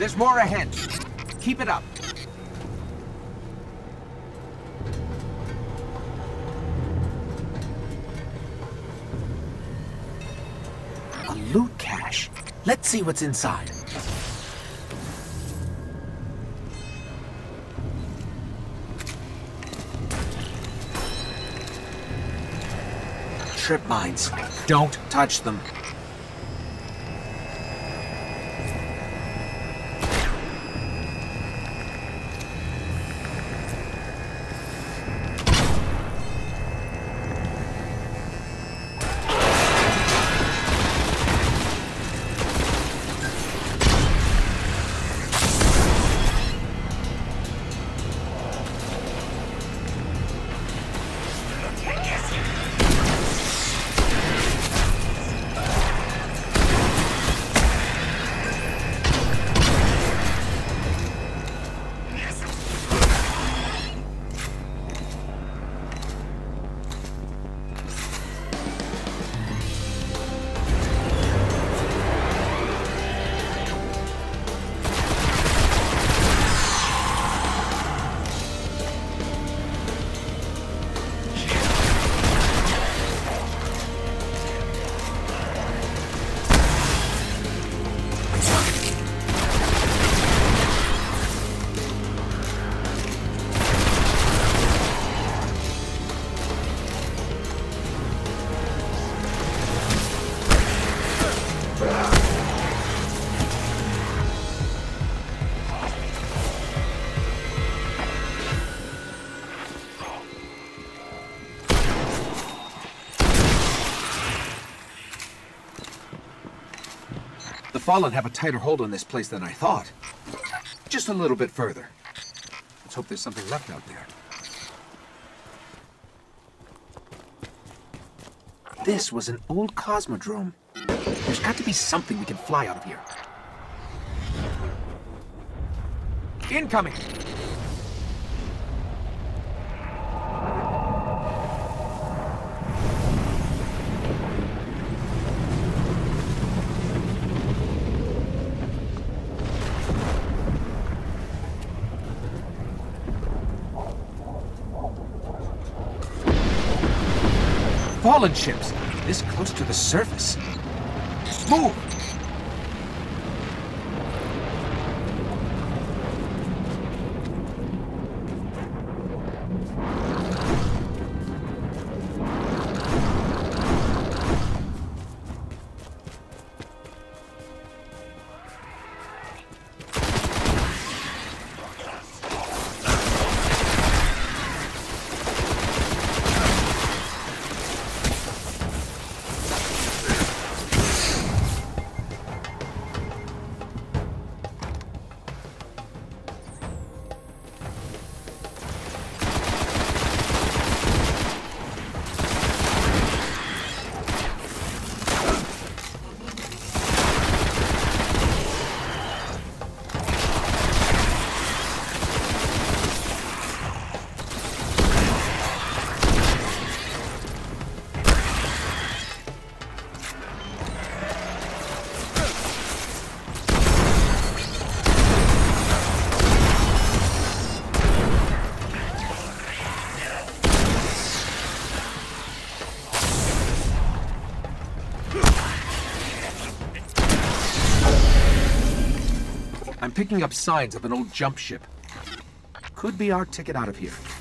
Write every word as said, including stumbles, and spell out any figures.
There's more ahead. Keep it up. A loot cache. Let's see what's inside. Trip mines. Don't touch them. The Fallen have a tighter hold on this place than I thought. Just a little bit further. Let's hope there's something left out there. This was an old cosmodrome. There's got to be something we can fly out of here. Incoming! Fallen ships, this close to the surface. Move! I'm picking up signs of an old jump ship. Could be our ticket out of here.